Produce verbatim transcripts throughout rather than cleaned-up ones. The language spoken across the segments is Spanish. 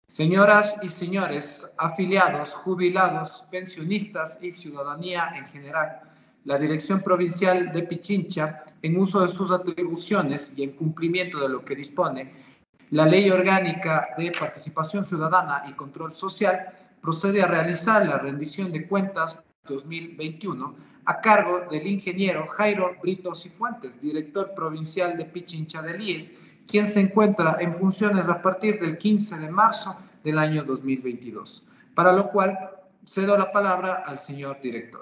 Señoras y señores, afiliados, jubilados, pensionistas y ciudadanía en general, la Dirección Provincial de Pichincha, en uso de sus atribuciones y en cumplimiento de lo que dispone la Ley Orgánica de Participación Ciudadana y Control Social, procede a realizar la rendición de cuentas dos mil veintiuno a cargo del ingeniero Jairo Brito Cifuentes, director provincial de Pichincha del I E S, quien se encuentra en funciones a partir del quince de marzo del año dos mil veintidós, para lo cual cedo la palabra al señor director.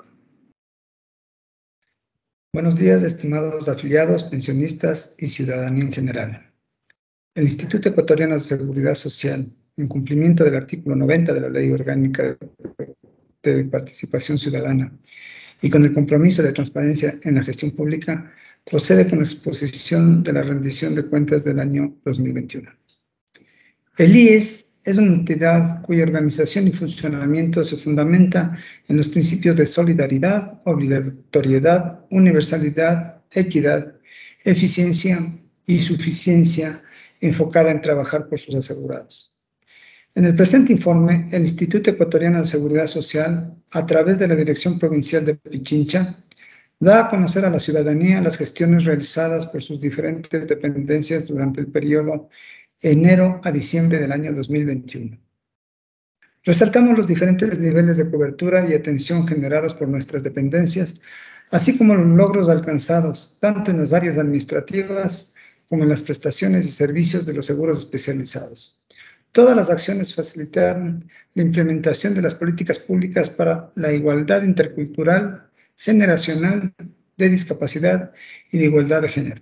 Buenos días, estimados afiliados, pensionistas y ciudadanía en general. El Instituto Ecuatoriano de Seguridad Social, en cumplimiento del artículo noventa de la Ley Orgánica de Participación Ciudadana y con el compromiso de transparencia en la gestión pública, procede con la exposición de la rendición de cuentas del año dos mil veintiuno. El I E S es una entidad cuya organización y funcionamiento se fundamenta en los principios de solidaridad, obligatoriedad, universalidad, equidad, eficiencia y suficiencia enfocada en trabajar por sus asegurados. En el presente informe, el Instituto Ecuatoriano de Seguridad Social, a través de la Dirección Provincial de Pichincha, da a conocer a la ciudadanía las gestiones realizadas por sus diferentes dependencias durante el periodo enero a diciembre del año dos mil veintiuno. Resaltamos los diferentes niveles de cobertura y atención generados por nuestras dependencias, así como los logros alcanzados, tanto en las áreas administrativas como en las prestaciones y servicios de los seguros especializados. Todas las acciones facilitaron la implementación de las políticas públicas para la igualdad intercultural, generacional, de discapacidad y de igualdad de género.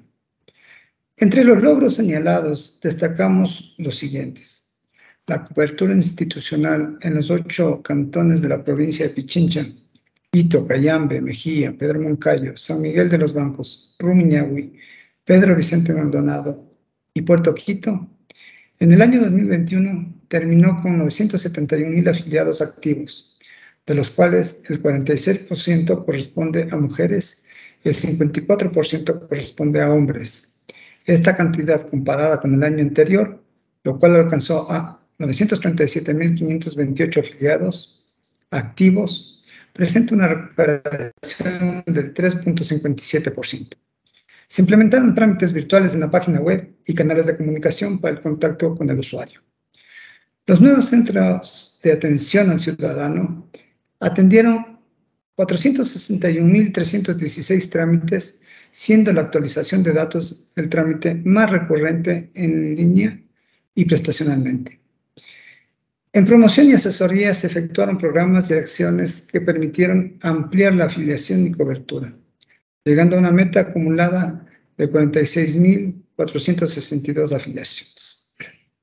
Entre los logros señalados destacamos los siguientes: la cobertura institucional en los ocho cantones de la provincia de Pichincha, Quito, Cayambe, Mejía, Pedro Moncayo, San Miguel de los Bancos, Rumiñahui, Pedro Vicente Maldonado y Puerto Quito. En el año dos mil veintiuno terminó con novecientos setenta y un mil afiliados activos, de los cuales el cuarenta y seis por ciento corresponde a mujeres y el cincuenta y cuatro por ciento corresponde a hombres. Esta cantidad comparada con el año anterior, lo cual alcanzó a novecientos treinta y siete mil quinientos veintiocho afiliados activos, presenta una recuperación del tres punto cincuenta y siete por ciento. Se implementaron trámites virtuales en la página web y canales de comunicación para el contacto con el usuario. Los nuevos centros de atención al ciudadano atendieron cuatrocientos sesenta y un mil trescientos dieciséis trámites, siendo la actualización de datos el trámite más recurrente en línea y prestacionalmente. En promoción y asesoría se efectuaron programas y acciones que permitieron ampliar la afiliación y cobertura, llegando a una meta acumulada de cuarenta y seis mil cuatrocientas sesenta y dos afiliaciones.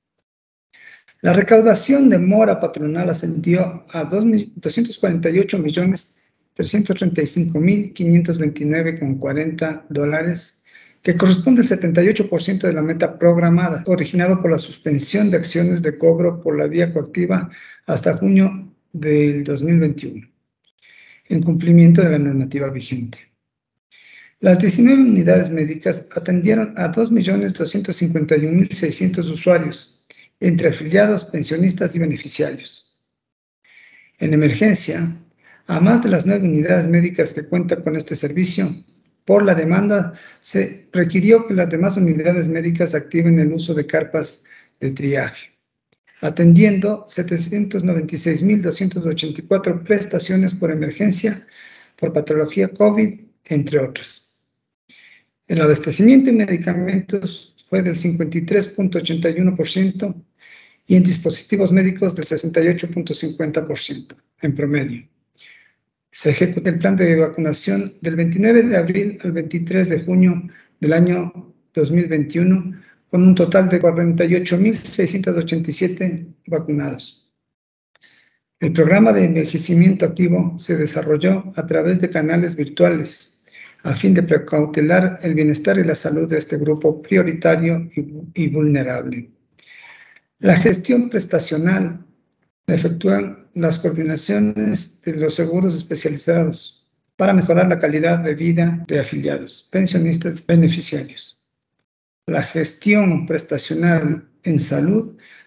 La recaudación de mora patronal ascendió a doscientos cuarenta y ocho millones trescientos treinta y cinco mil quinientos veintinueve con cuarenta dólares, que corresponde al setenta y ocho por ciento de la meta programada, originado por la suspensión de acciones de cobro por la vía coactiva hasta junio del dos mil veintiuno, en cumplimiento de la normativa vigente. Las diecinueve unidades médicas atendieron a dos millones doscientos cincuenta y un mil seiscientos usuarios, entre afiliados, pensionistas y beneficiarios. En emergencia, a más de las nueve unidades médicas que cuentan con este servicio, por la demanda se requirió que las demás unidades médicas activen el uso de carpas de triaje, atendiendo setecientos noventa y seis mil doscientas ochenta y cuatro prestaciones por emergencia, por patología COVID, entre otras. El abastecimiento en medicamentos fue del cincuenta y tres punto ochenta y uno por ciento y en dispositivos médicos del sesenta y ocho punto cincuenta por ciento en promedio. Se ejecuta el plan de vacunación del veintinueve de abril al veintitrés de junio del año dos mil veintiuno, con un total de cuarenta y ocho mil seiscientos ochenta y siete vacunados. El programa de envejecimiento activo se desarrolló a través de canales virtuales, a fin de precautelar el bienestar y la salud de este grupo prioritario y, y vulnerable. La gestión prestacional efectúan las coordinaciones de los seguros especializados para mejorar la calidad de vida de afiliados, pensionistas y beneficiarios. La gestión prestacional en salud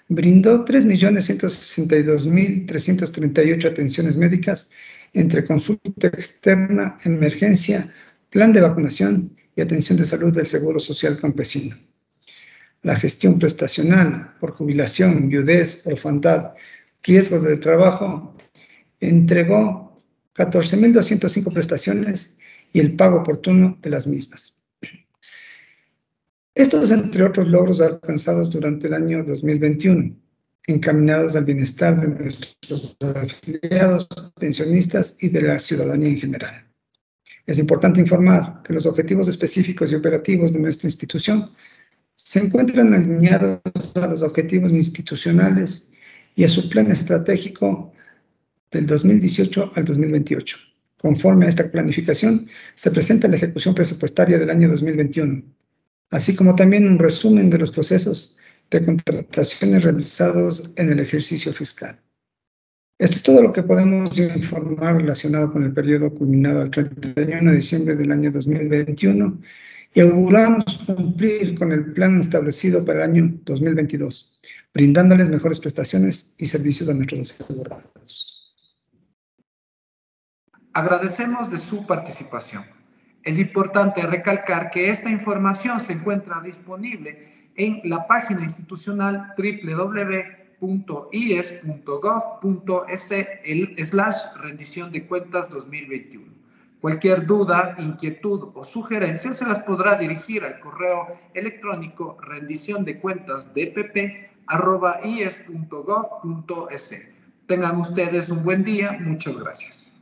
brindó tres millones ciento sesenta y dos mil trescientas treinta y ocho atenciones médicas entre consulta externa, emergencia, plan de vacunación y atención de salud del Seguro Social Campesino. La gestión prestacional por jubilación, viudez, orfandad, riesgos del trabajo, entregó catorce mil doscientas cinco prestaciones y el pago oportuno de las mismas. Estos, entre otros logros alcanzados durante el año dos mil veintiuno, encaminados al bienestar de nuestros afiliados, pensionistas y de la ciudadanía en general. Es importante informar que los objetivos específicos y operativos de nuestra institución se encuentran alineados a los objetivos institucionales y a su plan estratégico del dos mil dieciocho al dos mil veintiocho. Conforme a esta planificación, se presenta la ejecución presupuestaria del año dos mil veintiuno, así como también un resumen de los procesos de contrataciones realizados en el ejercicio fiscal. Esto es todo lo que podemos informar relacionado con el periodo culminado al treinta y uno de diciembre del año dos mil veintiuno y auguramos cumplir con el plan establecido para el año dos mil veintidós, brindándoles mejores prestaciones y servicios a nuestros asegurados. Agradecemos de su participación. Es importante recalcar que esta información se encuentra disponible en la página institucional doble u doble u doble u punto i e s punto gov punto es slash rendición de cuentas dos mil veintiuno. Cualquier duda, inquietud o sugerencia se las podrá dirigir al correo electrónico rendición de cuentas dpp arroba i e s punto gov punto es. Tengan ustedes un buen día. Muchas gracias.